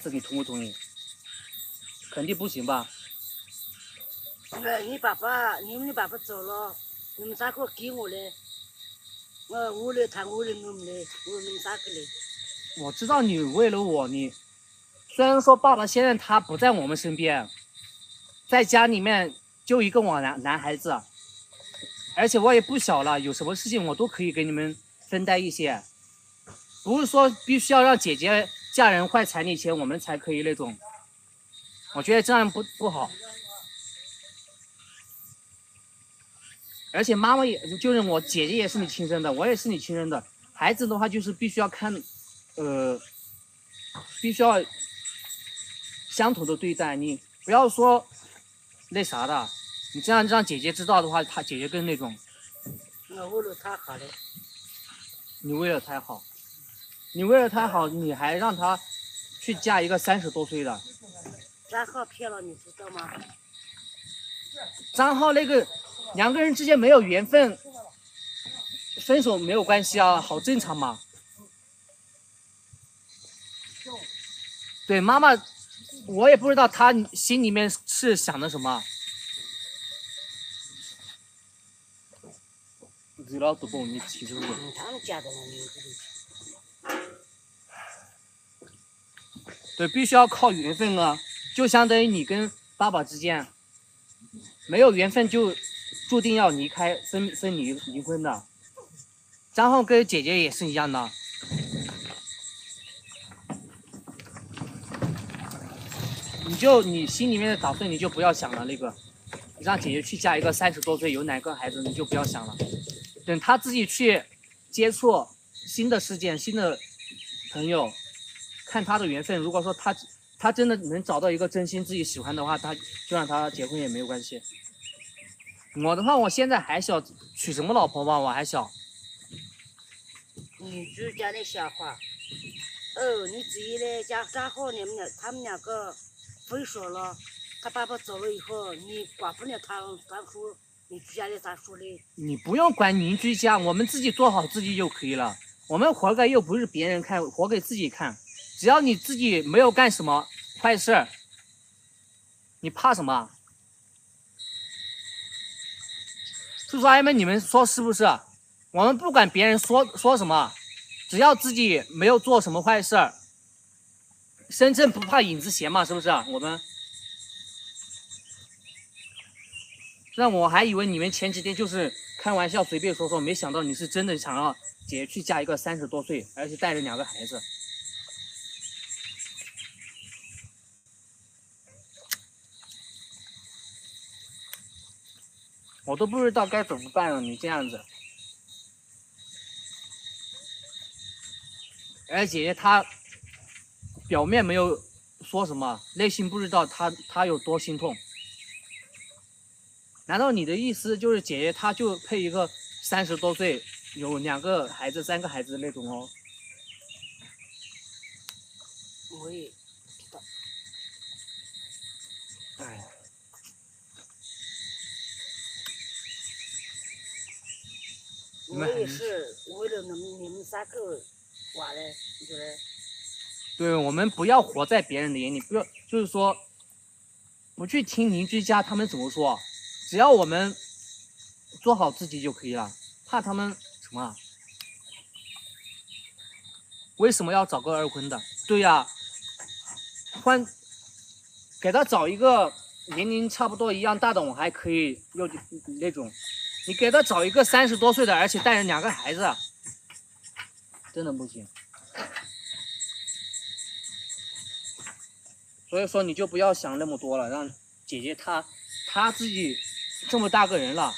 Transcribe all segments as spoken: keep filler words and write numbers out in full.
子，你同不同意？肯定不行吧？ 呃，你爸爸，你们的爸爸走了，你们三个给我嘞，我我来谈我的我们嘞，我们三个嘞。 我知道你为了我，你虽然说爸爸现在他不在我们身边，在家里面就一个我男男孩子，而且我也不小了，有什么事情我都可以给你们分担一些，不是说必须要让姐姐嫁人坏彩礼钱我们才可以那种，我觉得这样不不好。而且妈妈也就是我姐姐也是你亲生的，我也是你亲生的，孩子的话就是必须要看，呃，必须要相同的对待，你不要说那啥的，你这样让姐姐知道的话，她姐姐更那种。 我为了他好嘞。 你为了她好，你为了她好，你还让她去嫁一个三十多岁的。 张浩骗了，你知道吗？ 张浩那个两个人之间没有缘分，分手没有关系啊，好正常嘛。对妈妈，我也不知道她心里面是想的什么。知道都不你提出过。 他们家的人。 对，必须要靠缘分啊，就相当于你跟爸爸之间没有缘分，就注定要离开、分分离、离婚的。张浩跟姐姐也是一样的。你就你心里面的打算，你就不要想了。那个，你让姐姐去嫁一个三十多岁有哪个孩子，你就不要想了。等她自己去接触新的事件、新的朋友，看她的缘分。如果说她她真的能找到一个真心自己喜欢的话，她就让她结婚也没有关系。我的话，我现在还小，娶什么老婆嘛？我还小。 女主家的笑话。哦，你自己呢？家刚好你们俩他们两个分手了，他爸爸走了以后，你管不了他，他说你居家的咋说嘞？ 你不用管邻居家，我们自己做好自己就可以了。我们活该又不是别人看，活给自己看。只要你自己没有干什么坏事，你怕什么？叔叔阿姨们，你们说是不是？我们不管别人说说什么，只要自己没有做什么坏事，身正不怕影子斜嘛，是不是？我们。让我还以为你们前几天就是开玩笑随便说说，没想到你是真的想让姐姐去嫁一个三十多岁，而且带着两个孩子。我都不知道该怎么办了，你这样子。而姐姐她表面没有说什么，内心不知道她她有多心痛。难道你的意思就是姐姐她就配一个三十多岁、有两个孩子、三个孩子的那种哦？ 我也知道。 哎， 我也是为了你们你们三个娃嘞，你觉得？ 对，我们不要活在别人的眼里，不要就是说，不去听邻居家他们怎么说，只要我们做好自己就可以了。怕他们什么啊？为什么要找个二婚的？对呀，换给他找一个年龄差不多一样大的，我还可以有那种。你给他找一个三十多岁的，而且带着两个孩子，真的不行。所以说你就不要想那么多了，让姐姐她她自己这么大个人了，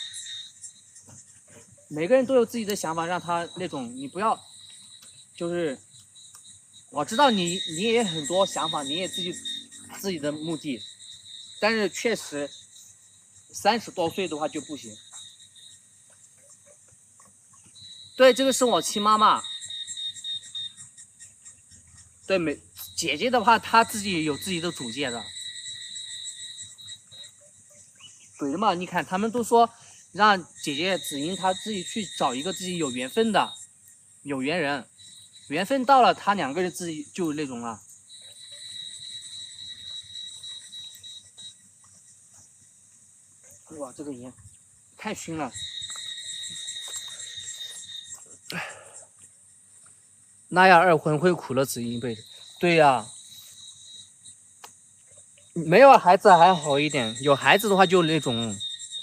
每个人都有自己的想法，让她那种你不要，就是我知道你你也很多想法，你也自己自己的目的，但是确实三十多岁的话就不行。对，这个是我亲妈妈。对，没姐姐的话，她自己有自己的主见的。对的嘛，你看他们都说让姐姐子英她自己去找一个自己有缘分的有缘人，缘分到了，他两个人自己就那种了。 哇，这个盐太熏了。那样二婚会苦了子一辈子。对呀、啊，没有孩子还好一点，有孩子的话就那种。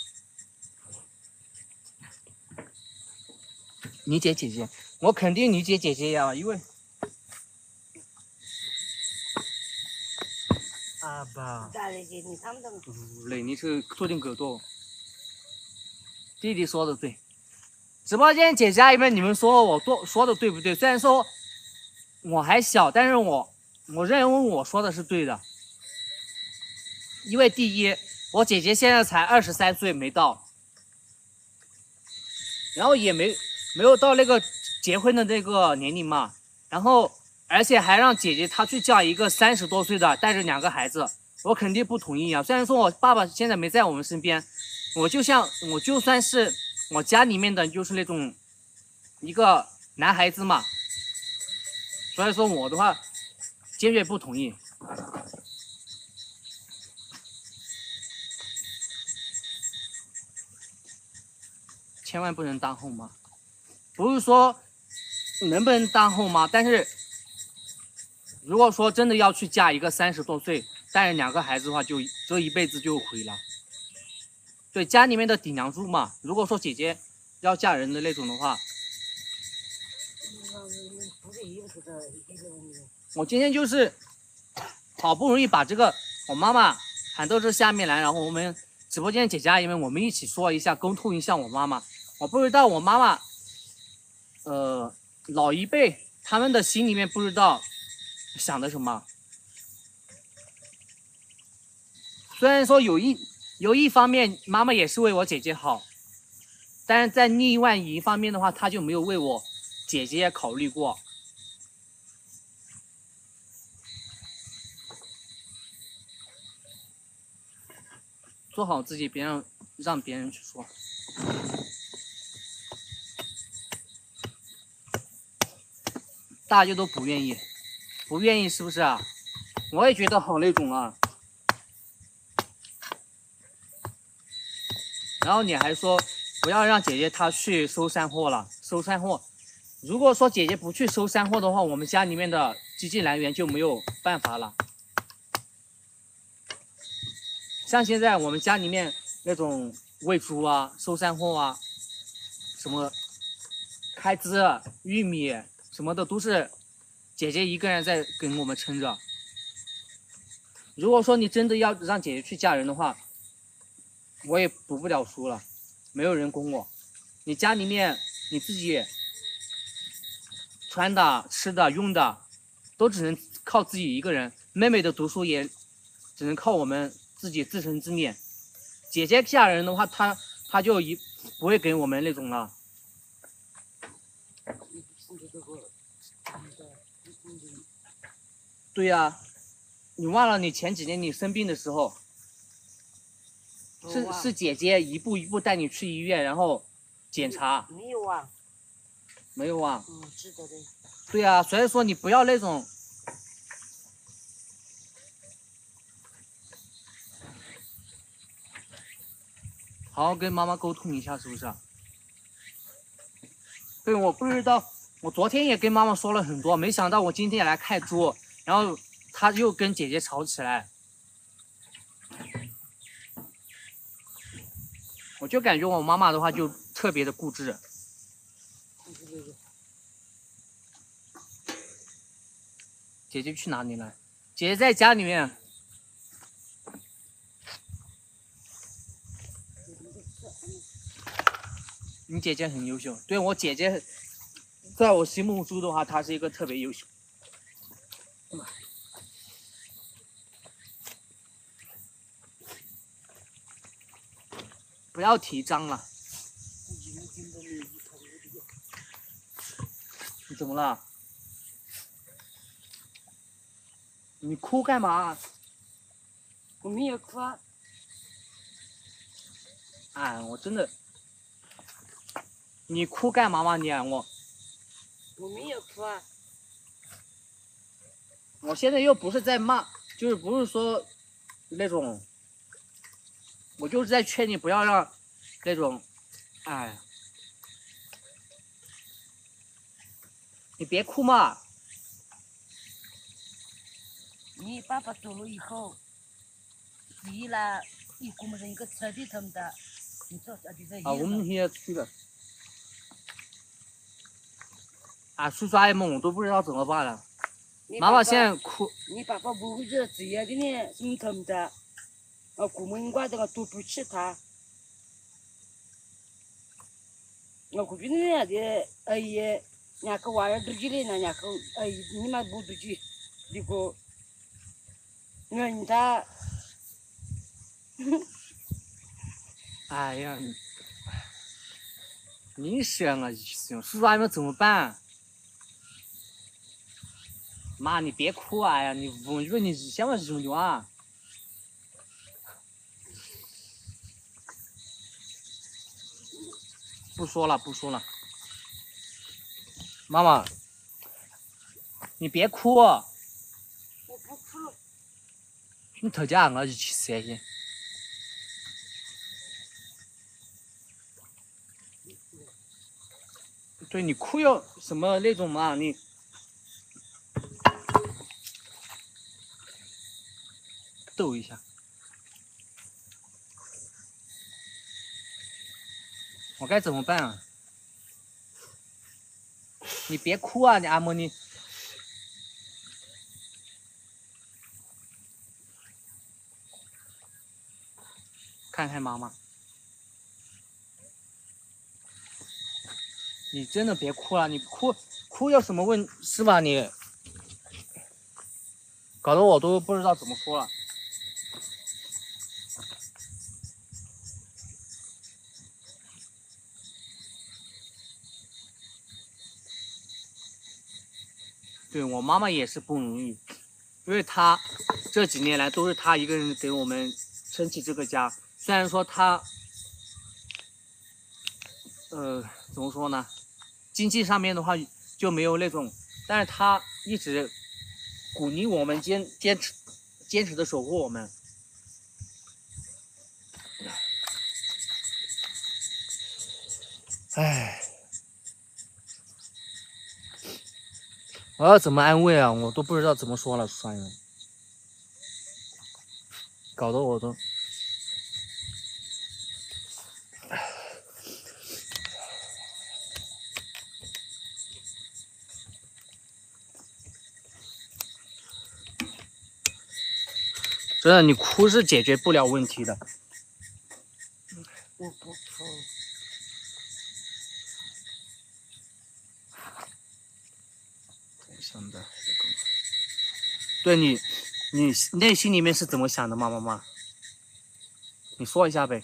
理解姐姐，我肯定理解姐姐呀，因为。阿爸。对，你是注定狗多。弟弟说的对。直播间姐姐阿姨们，你们说我多说的对不对？虽然说我还小，但是我我认为我说的是对的。因为第一，我姐姐现在才二十三岁没到，然后也没没有到那个结婚的那个年龄嘛，然后而且还让姐姐她去嫁一个三十多岁的，带着两个孩子，我肯定不同意啊。虽然说我爸爸现在没在我们身边，我就像我就算是我家里面的就是那种一个男孩子嘛，所以说我的话坚决不同意。千万不能当后妈，不是说能不能当后妈，但是如果说真的要去嫁一个三十多岁带着两个孩子的话，就这一辈子就毁了。对，家里面的顶梁柱嘛。如果说姐姐要嫁人的那种的话，我今天就是好不容易把这个我妈妈喊到这下面来，然后我们直播间姐姐阿姨们，我们一起说一下，沟通一下我妈妈。我不知道我妈妈，呃，老一辈他们的心里面不知道想的什么。虽然说有一有一方面妈妈也是为我姐姐好，但是在另外一方面的话，她就没有为我姐姐考虑过。做好自己，别让让别人去说。大家都不愿意，不愿意是不是啊？我也觉得好那种啊。然后你还说不要让姐姐她去收山货了，收山货。如果说姐姐不去收山货的话，我们家里面的经济来源就没有办法了。像现在我们家里面那种喂猪啊、收山货啊、什么开支、玉米什么的，都是姐姐一个人在跟我们撑着。如果说你真的要让姐姐去嫁人的话，我也读不了书了，没有人供我。你家里面你自己穿的、吃的、用的，都只能靠自己一个人。妹妹的读书也只能靠我们自己自生自灭。姐姐嫁人的话，她她就一不会给我们那种了。对呀、啊，你忘了你前几年你生病的时候，是是姐姐一步一步带你去医院，然后检查。 没有啊。 没有啊。 嗯，知道的。 对呀、啊，所以说你不要那种。好好跟妈妈沟通一下，是不是啊？对，我不知道，我昨天也跟妈妈说了很多，没想到我今天也来看猪，然后她又跟姐姐吵起来，我就感觉我妈妈的话就特别的固执。姐姐去哪里了？姐姐在家里面。你姐姐很优秀，对，我姐姐，在我心目中的话，她是一个特别优秀。不要提脏了。你怎么了？你哭干嘛？ 我没有哭啊。 哎，我真的。你哭干嘛嘛你啊我？ 我没有哭啊。 我现在又不是在骂，就是不是说那种。 我就是在劝你不要让那种，哎，你别哭嘛。 你爸爸走了以后，自己呢，一个么人一个车的他们的，你做啥子在？ 啊，我们现在去了。啊，叔叔阿姨们，我都不知道怎么办了。妈妈现在哭。 你爸爸不会这职业的呢，什么他们的？啊，我们应该这个都不起他。我估计那样的阿姨，两个娃儿都起来了，两个阿姨你们不都去？那个，人他。 哎呀，你想啊，叔叔阿姨们怎么办？妈，你别哭啊！哎呀，你问问你想不什么用啊？不说了，不说了。妈妈，你别哭。 我不哭。 你头家我就去三天。对你哭要什么那种嘛？你。逗一下，我该怎么办啊？你别哭啊，你阿嬷你。看看妈妈，你真的别哭了，你哭哭有什么问是吧？你搞得我都不知道怎么说了。对我妈妈也是不容易，因为她这几年来都是她一个人给我们撑起这个家。虽然说她，呃，怎么说呢，经济上面的话就没有那种，但是她一直鼓励我们坚坚持坚持的守护我们。唉。我要怎么安慰啊？我都不知道怎么说了，算了，搞得我都，真的，你哭是解决不了问题的。 我不哭。 想的，对你，你内心里面是怎么想的吗？妈妈，你说一下呗。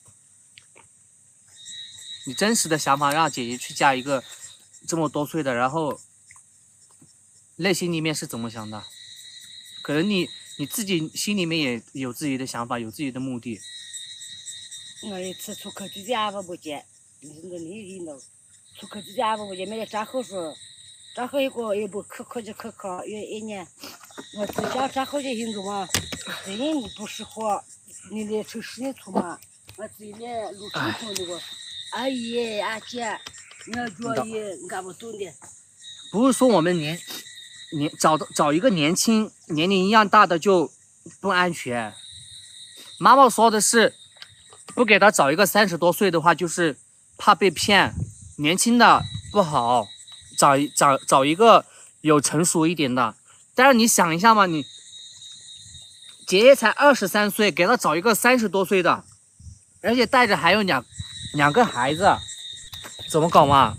你真实的想法让姐姐去嫁一个这么多岁的，然后内心里面是怎么想的？可能你你自己心里面也有自己的想法，有自己的目的。 我一次出口就家不不见，你那你人了，出口就家不不见，没得账号说。账号一个又不可考就可考，约一年，我自家账号就行着嘛。这人你不适合，你得城市里出嘛。我自己来路城头那个阿姨阿姐，你要觉意俺不懂的。 不是说我们年年找的找一个年轻年龄一样大的就不安全。妈妈说的是，不给他找一个三十多岁的话，就是怕被骗，年轻的不好。找一找找一个有成熟一点的，但是你想一下嘛，你姐姐才二十三岁，给她找一个三十多岁的，而且带着还有两两个孩子，怎么搞嘛？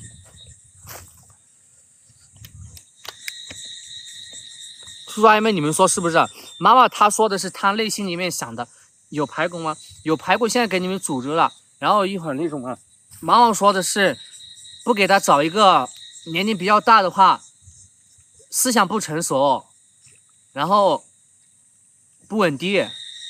叔叔阿姨们，你们说是不是？妈妈她说的是她内心里面想的，有排骨吗？有排骨，现在给你们煮着了，然后一会儿那种啊，妈妈说的是不给她找一个年龄比较大的话，思想不成熟，然后不稳定。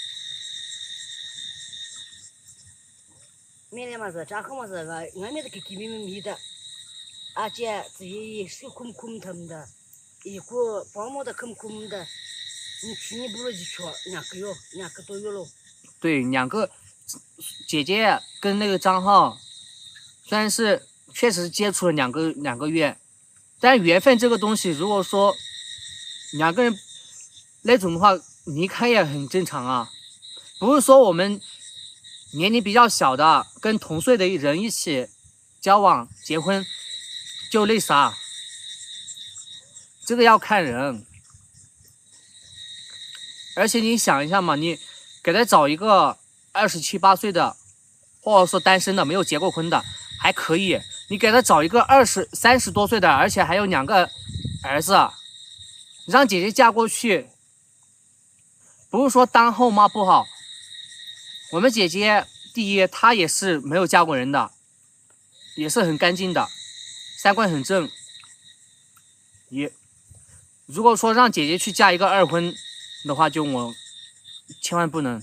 明天嘛是，账号嘛是个，俺们是给给你们米的，而且自己手空空他们的，一个包么的空空的，你去你不如就去两个月，两个多月了。 对，两个姐姐跟那个张浩，虽然是确实接触了两个两个月，但缘分这个东西，如果说两个人那种的话，离开也很正常啊。不是说我们年龄比较小的跟同岁的人一起交往结婚就那啥，这个要看人。而且你想一下嘛，你给他找一个二十七八岁的，或者说单身的没有结过婚的还可以，你给他找一个二十三十多岁的，而且还有两个儿子，你让姐姐嫁过去，不是说当后妈不好。我们姐姐第一，她也是没有嫁过人的，也是很干净的，三观很正。也如果说让姐姐去嫁一个二婚的话，就我千万不能。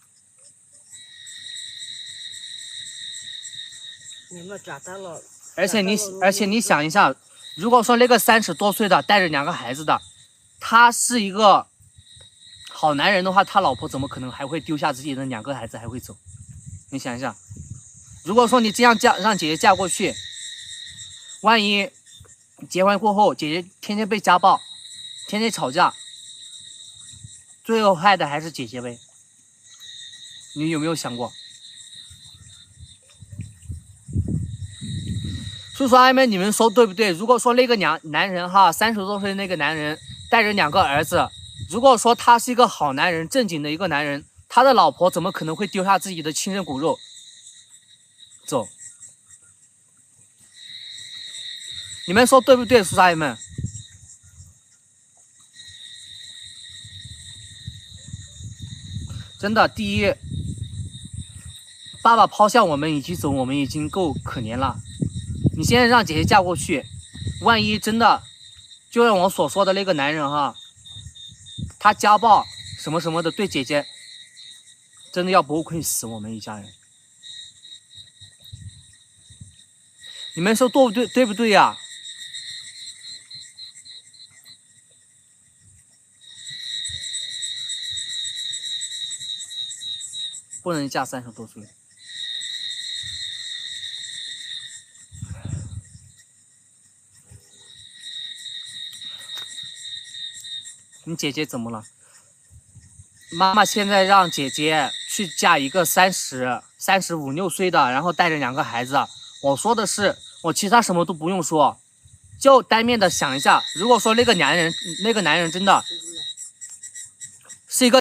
你们长大了， 而且你而且你想一下，如果说那个三十多岁的带着两个孩子的，他是一个好男人的话，他老婆怎么可能还会丢下自己的两个孩子还会走？你想一下，如果说你这样嫁让姐姐嫁过去，万一结婚过后姐姐天天被家暴，天天吵架，最后害的还是姐姐呗？你有没有想过？叔叔阿姨们，你们说对不对？如果说那个男男人哈，三十多岁的那个男人带着两个儿子，如果说他是一个好男人，正经的一个男人，他的老婆怎么可能会丢下自己的亲生骨肉走？你们说对不对，叔叔阿姨们？真的，第一，爸爸抛下我们以及走，我们已经够可怜了。你现在让姐姐嫁过去，万一真的就像我所说的那个男人哈，他家暴什么什么的，对姐姐真的要不愧死我们一家人。你们说对不对？对不对呀？不能嫁三十多岁。你姐姐怎么了？妈妈现在让姐姐去嫁一个三十三十五六岁的，然后带着两个孩子。我说的是，我其他什么都不用说，就单面的想一下，如果说那个男人，那个男人真的是一个。